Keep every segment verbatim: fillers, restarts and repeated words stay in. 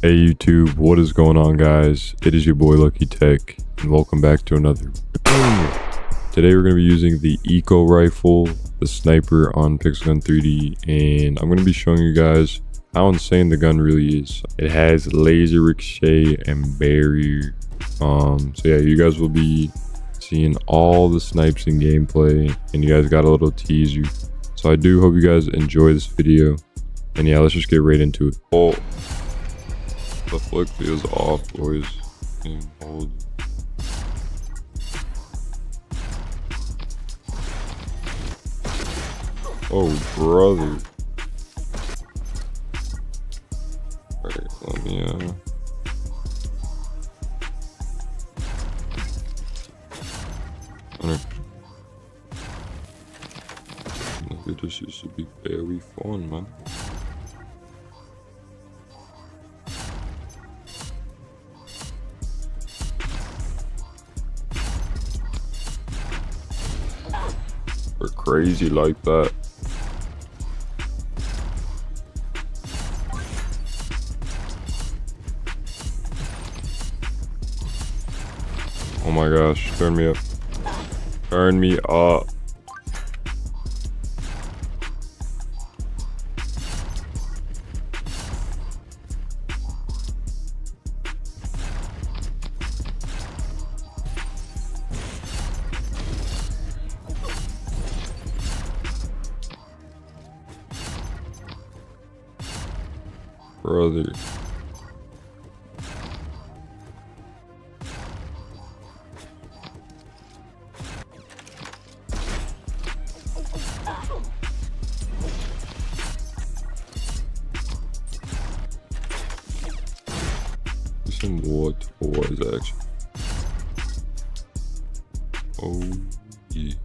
Hey YouTube, what is going on guys? It is your boy luckitec and welcome back to another banger. Today we're going to be using the eco rifle, the sniper on Pixel three D, and I'm going to be showing you guys how insane the gun really is. It has laser ricochet and barrier. Um, so yeah, you guys will be seeing all the snipes in gameplay, and you guys got a little teaser. So I do hope you guys enjoy this video, and yeah, let's just get right into it. Oh. The flick feels off, boys. And hold. Oh, brother. Alright, let me, uh... Look at this, this should be very fun, man. We're crazy like that. Oh my gosh, turn me up. Turn me up. Brother. Some what toys actually. Oh yeah.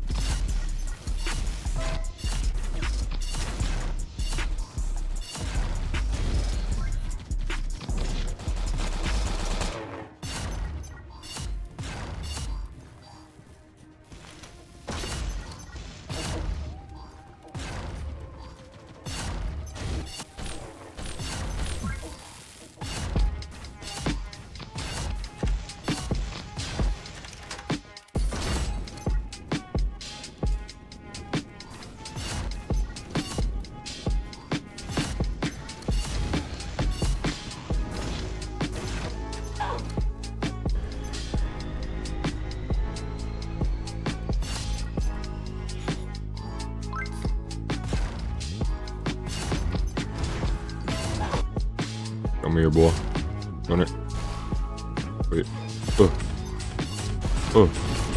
Come here, boy. Run it. Wait. Oh. Oh.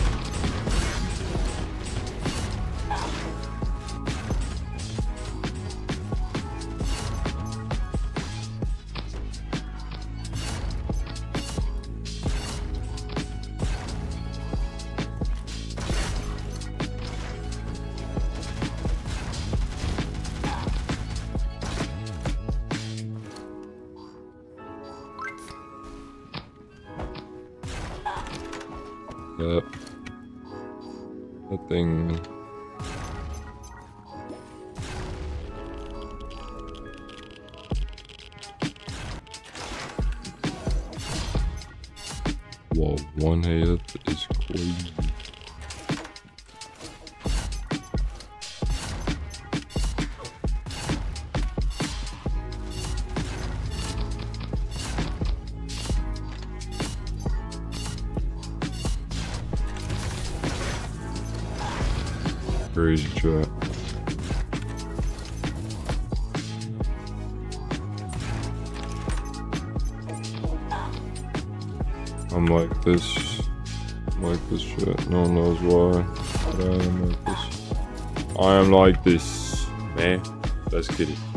Yep. That thing. Whoa, one hit is crazy. Crazy chat. I'm like this. I'm like this shit. No one knows why. But I am like this. I am like this. Man, let's get it.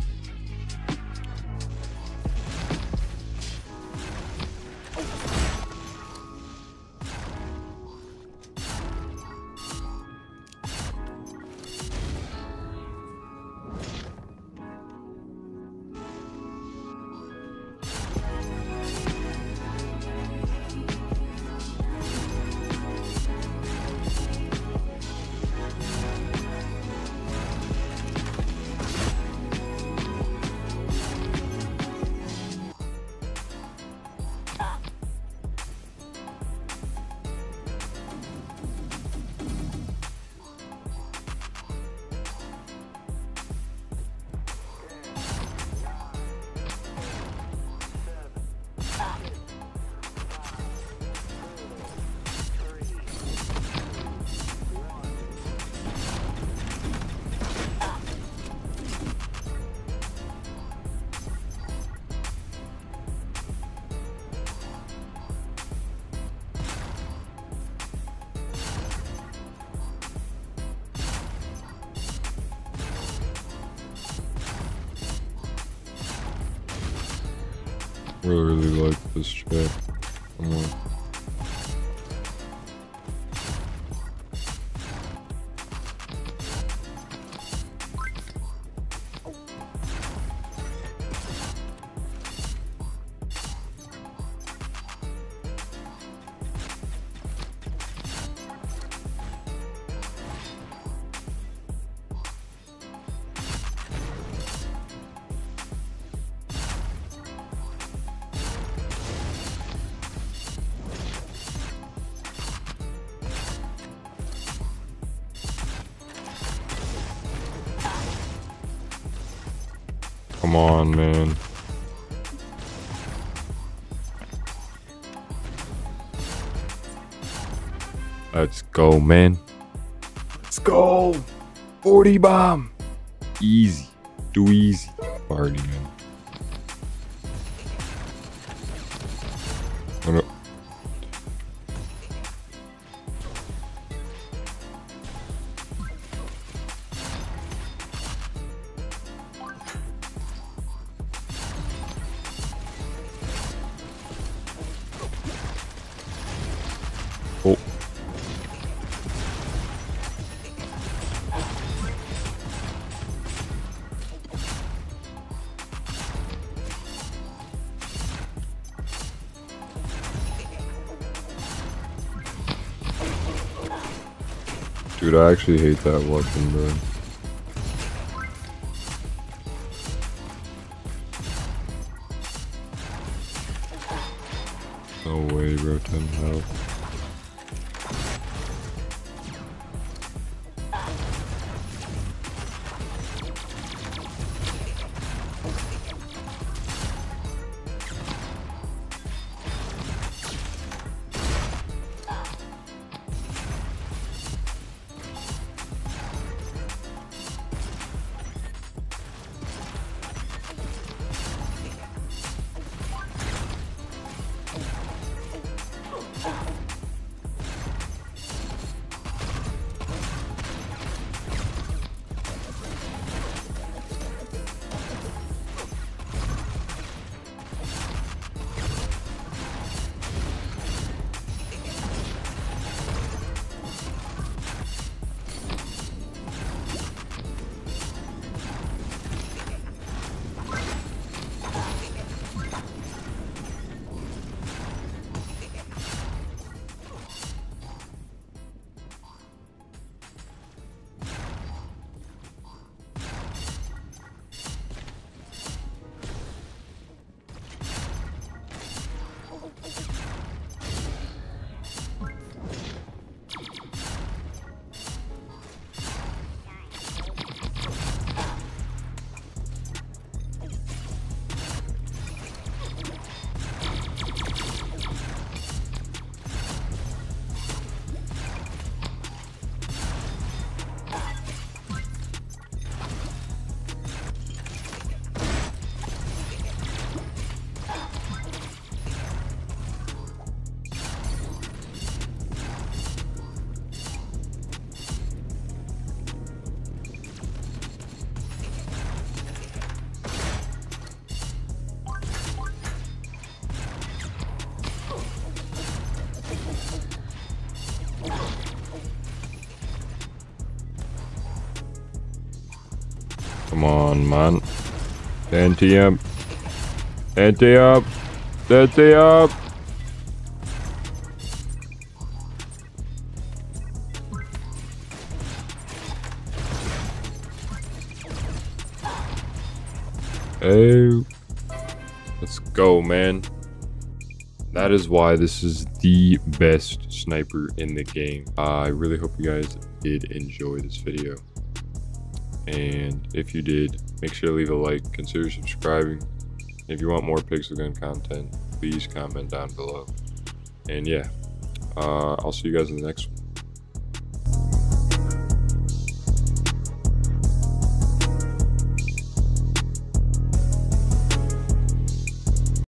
Really, really like this shit. Come on. Come on, man. Let's go, man. Let's go. forty bomb. Easy. Too easy. Party, man. Oh, no. Oh. Dude, I actually hate that weapon, bro. No way, bro. ten health. Come on, man. Ante up. Ante up. Ante up. Hey. Let's go, man. That is why this is the best sniper in the game. Uh, I really hope you guys did enjoy this video. And if you did, make sure to leave a like, consider subscribing. If you want more pixel gun content, please comment down below. And yeah, uh, I'll see you guys in the next one.